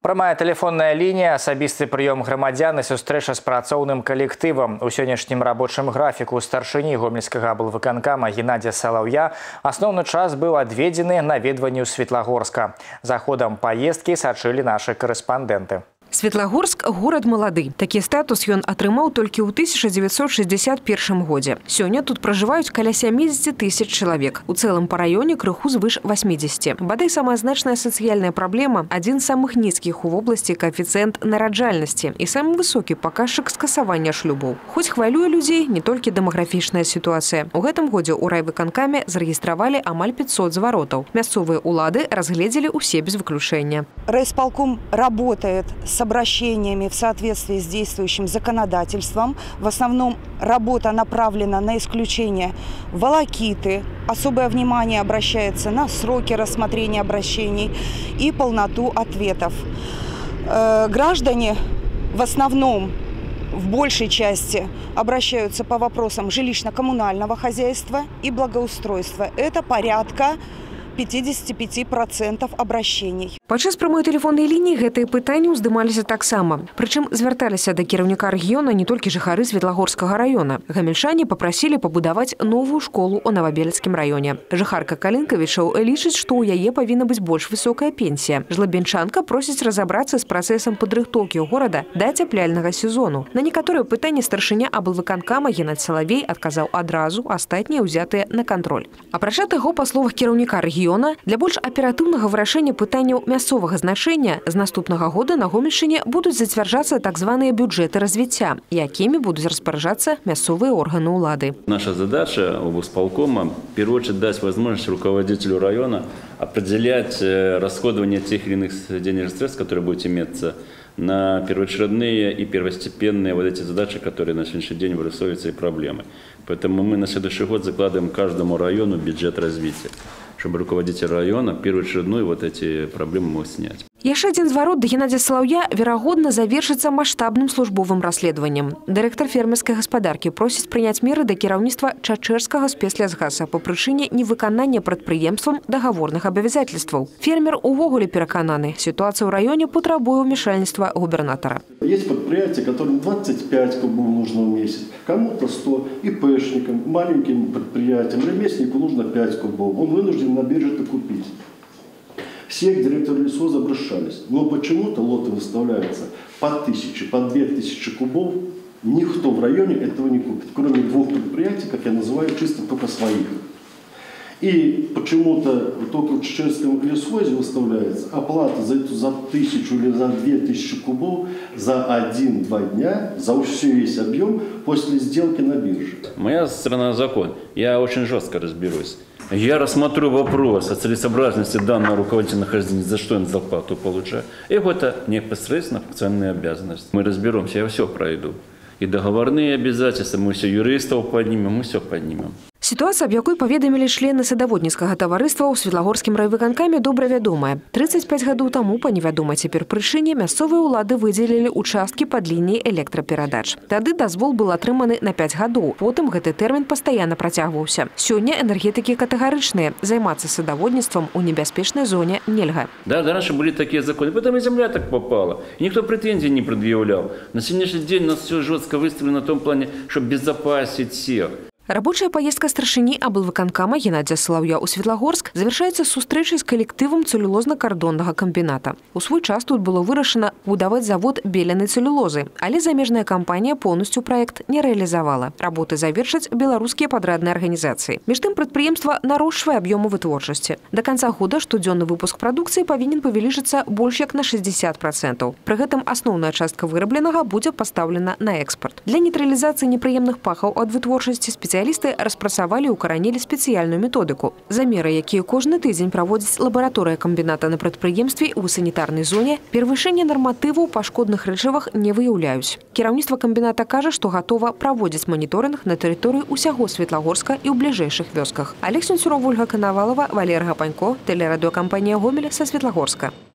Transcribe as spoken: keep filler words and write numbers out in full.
Прамая тэлефонная лінія, асабісты прыём грамадзян і сустрэча з працоўным калектывам. У сённяшнім рабочым графіку старшыні гомельскага аблвыканкама Геннадзя Салаўя асноўны час быў адведзены наведванню Светлагорска. За ходам паездкі сачылі нашы корэспандэнты. Светлагорск – город малады. Такі статус ён атрымаў толькі ў тысяча дзевяцьсот шэсцьдзесят першым годзе. Сёння тут пражываюць каля сямідзесяці тысяч чалавек. У цэлым па раёне крыху звыш васьмідзесяці. Бадай самая значная сацыяльная праблема – адзін з самых нізкіх у вобласці каэфіцыент нараджальнасці і самы высокі паказчык скасавання шлюбаў. Хоць хвалюе людзей не толькі дэмаграфічная сітуацыя. У гэтым годзе ў райвыканкаме зарэгістравалі амаль пятьсот зваротаў. Мясцовыя улады разгледзелі усе без выключэння. Райисполком работает с обращениями в соответствии с действующим законодательством. В основном работа направлена на исключение волокиты. Особое внимание обращается на сроки рассмотрения обращений и полноту ответов. Э, граждане в основном, в большей части, обращаются по вопросам жилищно-коммунального хозяйства и благоустройства. Это порядка пятидесяти пяти процентов обращений. Падчас прамой тэлефоннай лініі гэтыя пытанні ўздымаліся таксама. Прычым звярталіся да кіраўніка рэгіёна не толькі жыхары Светлагорскага раёна. Гамельчане папрасілі пабудаваць новую школу ў Новабелецкім раёне. Жыхарка Калінкавічаў лічыць, што ў яе павінна быць больш высокая пенсія. Жлабенчанка просіць разабрацца з працэсам падрыхтоўкі горада да ацяпляльнага сезону. На некаторыя пытанні старшыня аблвыканкама Геннадзь Салавей адказаў адразу, астатнія ўзятыя на кантроль. Апрача таго, па словах кіраўніка рэгіёна, для больш аператыўнага вырашэння пытанняў мясцовага значэння з наступнага года на Гомельшчыне будуць зацвярджацца так званыя бюджэты развіцця, якімі будуць распараджацца мясцовыя органы ўлады. Наша задача облсполкома в первую очередь дать возможность руководителю района определять расходование тех или иных денежных средств, которые будут иметься на первоочередные и первостепенные вот эти задачи, которые на сегодняшний день вырисовываются и проблемы. Поэтому мы на следующий год закладываем каждому району бюджет развития, чтобы руководитель района первоочередную вот эти проблемы мог снять. Яшчэ адзін зварот да Геннадзя Салаўя верагодна завершыцца маштабным службовым расследаваннем. Дырэктар фермерскай гаспадаркі просіць прыняць меры да кіраўніцтва Чачэрскага спецлясгаса па прычыне невыканання прадпрыемствам дагаворных абавязательстваў. Фермер увогуле перакананы, ситуация ў раёне патрабуе ўмешальніцтва губернатора. Есть предприятия, которым двадцать пять кубов нужно в месяц, кому-то сто, ИПшникам, маленьким предприятиям, ремесленнику нужно пять кубов. Он вынужден на бирже это купить. Все директоры лесхоза обращались, но почему-то лоты выставляются по тысяче, по две тысячи кубов. Никто в районе этого не купит, кроме двух предприятий, как я называю, чисто только своих. И почему-то только в Чеченском лесхозе выставляется оплата за эту за тысячу или за две тысячи кубов за один-два дня, за все весь объем после сделки на бирже. Моя страна закон. Я очень жестко разберусь. Я рассмотрю вопрос о целесообразности данного руководителя нахождения, за что он зарплату получает. И это непосредственно функциональная обязанность. Мы разберемся, я все пройду. И договорные обязательства, мы все юристов поднимем, мы все поднимем. Ситуацыя, аб якой паведамілі члены садаводніцкага таварыства ў Светлагорскім райвыканкаме, добра вядомая. тридцать пять гадоў таму па невядомай цяпер прычыне мясцовыя ўлады выдзелілі участкі пад лініяй электраперадач. Тады дазвол быў атрыманы на пять гадоў. Потым гэты тэрмін пастаянна працягваўся. Сёння энергетыкі катэгарычныя. Займацца садаводніцтвам у небяспечнай зоне нельга. Да, да, раньше были такие законы. Потом и земля так попала. И никто претензий не предъявлял. На сегодняшний день у нас все жестко выставлено на том плане, чтобы безопасить всех. Рабочая поездка старшыні аблвыканкама Геннадзя Салаўя ў Светлагорск завершаецца сустрэчай з калектывам цэлюлозна-кардоннага камбіната. У свой час тут было вырашана будаваць завод беленай цэлюлозы, але замежная кампанія поўнасцю праект не рэалізавала. Работы завершаць беларускія падрадныя арганізацыі. Між тым прадпрыемства нарощвае аб'ёмы вытворчасці. Да канца года штодзённы выпуск прадукцыі павінен павялічыцца больш як на шестьдесят процентов. Пры гэтым асноўная частка вырабленага будзе пастаўлена на экспорт. Для нейтралізацыі непрыемных пахаў ад вытворчасці спецыяльнасці Спецыялісты распрацавалі і укаранілі спецыяльную методыку. Замеры, якія кожны тыдзень праводзіць лабараторыя камбіната на прадпрыемстве ў санітарнай зоне, перавышэнне нарматываў па шкодных рэчывах не выяўляюць. Кіраўніцтва камбіната кажа, што гатова праводзіць маніторынг на тэрыторыі ўсяго Светлагорска і ў бліжэйшых вёсках. Алексей Сюров, Ольга Коновалова, Валерий Гапанько, тэлерадыёкампанія Гомель са Светлагорска.